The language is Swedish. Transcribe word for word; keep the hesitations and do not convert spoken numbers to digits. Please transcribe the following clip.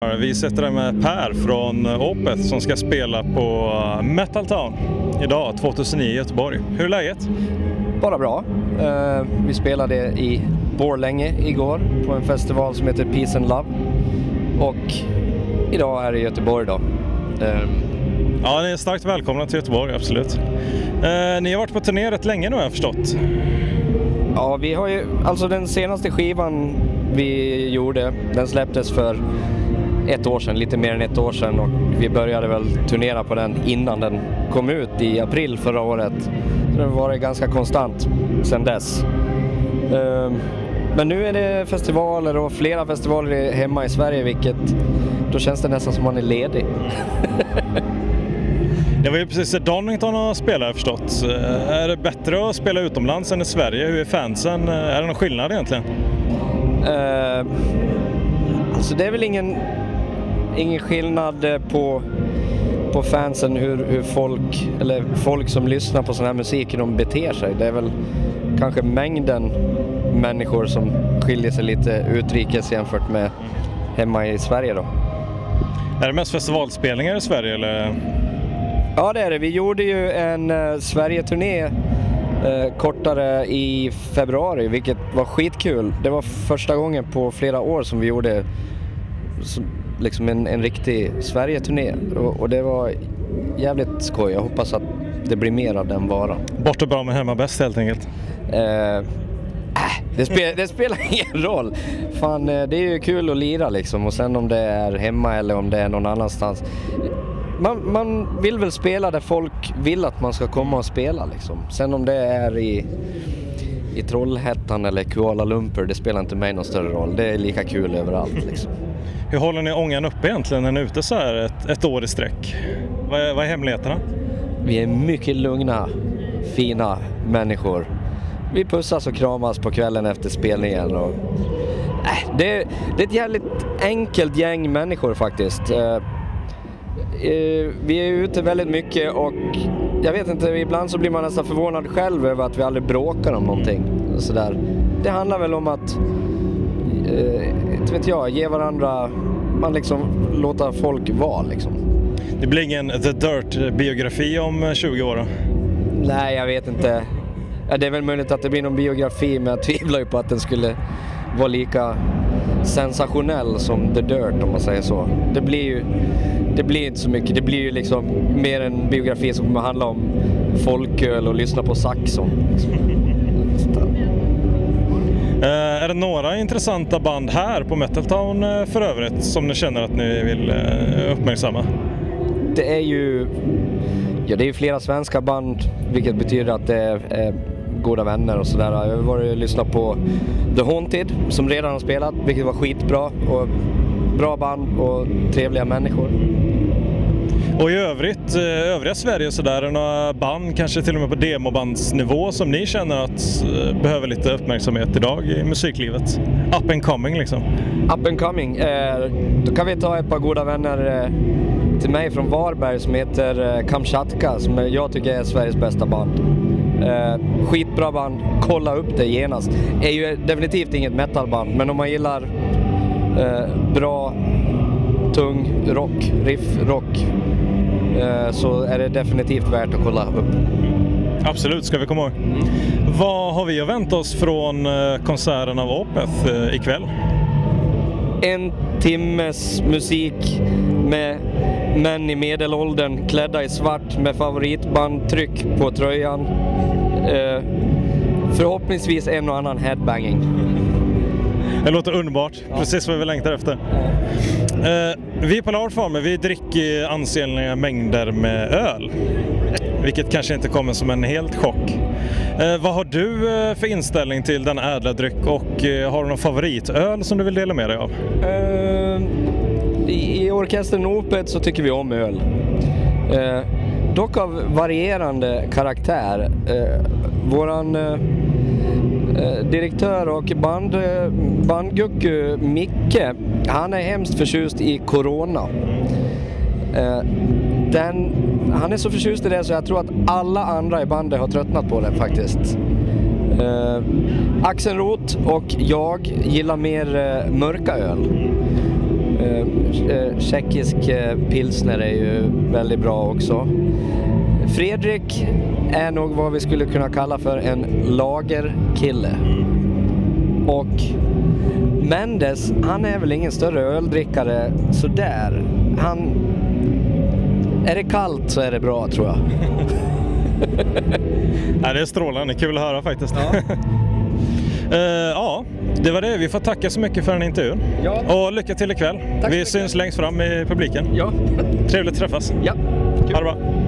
Vi sitter där med Per från Opeth som ska spela på Metal Town idag, tjugohundranio i Göteborg. Hur är läget? Bara bra. Uh, vi spelade i Borlänge igår på en festival som heter Peace and Love. Och idag är det i Göteborg då. Uh, ja, ni är starkt välkomna till Göteborg, absolut. Uh, ni har varit på turné rätt länge nu har jag förstått. Ja, vi har ju, alltså den senaste skivan vi gjorde, den släpptes för ett år sedan, lite mer än ett år sedan, och vi började väl turnera på den innan den kom ut i april förra året. Så det har varit ganska konstant sedan dess. Men nu är det festivaler och flera festivaler hemma i Sverige, vilket då känns det nästan som man är ledig. Det var ju precis Donington och spelare förstått. Är det bättre att spela utomlands än i Sverige? Hur är fansen? Är det någon skillnad egentligen? Uh, alltså det är väl ingen, ingen skillnad på, på fansen hur, hur folk, eller folk som lyssnar på sån här musik, hur de beter sig. Det är väl kanske mängden människor som skiljer sig lite utrikes jämfört med hemma i Sverige då. Är det mest festivalspelningar i Sverige eller? Ja, det är det. Vi gjorde ju en uh, Sverige-turné uh, kortare i februari, vilket var skitkul. Det var första gången på flera år som vi gjorde så, liksom en, en riktig Sverige-turné. Och, och det var jävligt skoj. Jag hoppas att det blir mer av den varan. Bort och bra med hemma bäst helt enkelt. Uh, det, spel, det spelar ingen roll. Fan, det är ju kul att lira liksom. Och sen om det är hemma eller om det är någon annanstans. Man, man vill väl spela där folk vill att man ska komma och spela liksom. Sen om det är i, i Trollhättan eller Kuala Lumpur, det spelar inte mig någon större roll. Det är lika kul överallt liksom. Hur håller ni ångan uppe egentligen när ni är ute så här ett, ett år i sträck? Vad är, vad är hemligheterna? Vi är mycket lugna, fina människor. Vi pussas och kramas på kvällen efter spelningen. Och, äh, det, det är ett jävligt enkelt gäng människor faktiskt. Uh, vi är ute väldigt mycket och jag vet inte, ibland så blir man nästan förvånad själv över att vi aldrig bråkar om någonting. Så där. Det handlar väl om att uh, inte vet jag, ge varandra, man liksom låter folk vara liksom. Det blir ingen The Dirt-biografi om tjugo år då? Nej, jag vet inte. Ja, det är väl möjligt att det blir någon biografi, men jag tvivlar ju på att den skulle vara lika sensationell som The Dirt, om man säger så. Det blir ju det blir inte så mycket. Det blir ju liksom mer en biografi som kommer handla om folköl och lyssna på Saxon. Liksom. Uh, är det några intressanta band här på Metal Town uh, för övrigt som ni känner att ni vill uh, uppmärksamma? Det är ju ja, det är ju flera svenska band, vilket betyder att det är, är goda vänner och sådär. Jag har varit och lyssnat på The Haunted som redan har spelat, vilket var skitbra, och bra band och trevliga människor. Och i övrigt, övriga Sverige så där, är några band, kanske till och med på demobandsnivå, som ni känner att uh, behöver lite uppmärksamhet idag i musiklivet? Up and coming liksom. Up and coming. Eh, då kan vi ta ett par goda vänner eh, till mig från Varberg som heter eh, Kamchatka, som jag tycker är Sveriges bästa band. Eh, skitbra band, kolla upp det genast. Är ju definitivt inget metalband, men om man gillar eh, bra tung rock, riff rock, eh, så är det definitivt värt att kolla upp. Absolut, ska vi komma ihåg. Mm. Vad har vi att vänta oss från eh, konserten av Opeth eh, ikväll? En timmes musik med män i medelåldern klädda i svart med favoritbandtryck på tröjan. Eh, förhoppningsvis en och annan headbanging. Det låter underbart, ja. Precis vad vi längtar efter. Eh, vi på Loud Farmer, vi dricker ansenliga mängder med öl. Vilket kanske inte kommer som en helt chock. Eh, vad har du eh, för inställning till den ädla dryck, och eh, har du någon favoritöl som du vill dela med dig av? Eh, i, I orkestern Opeth så tycker vi om öl. Eh, dock av varierande karaktär. Eh, våran eh, direktör och band, bandgucku Micke, han är hemskt förtjust i Corona. Eh, den, han är så förtjust i det så jag tror att alla andra i bandet har tröttnat på det faktiskt. Eh, Axel Roth och jag gillar mer eh, mörka öl. Uh, tjeckisk uh, pilsner är ju väldigt bra också. Fredrik är nog vad vi skulle kunna kalla för en lagerkille. Och Mendes, han är väl ingen större öldrickare sådär. Han... Är det kallt så är det bra, tror jag. Ja, det är strålande, kul att höra faktiskt. Ja. uh, ja, det var det. Vi får tacka så mycket för den intervjun. Ja. Och lycka till ikväll. Tack vi syns längst fram i publiken. Ja. Trevligt att träffas. Ja. Ha det bra.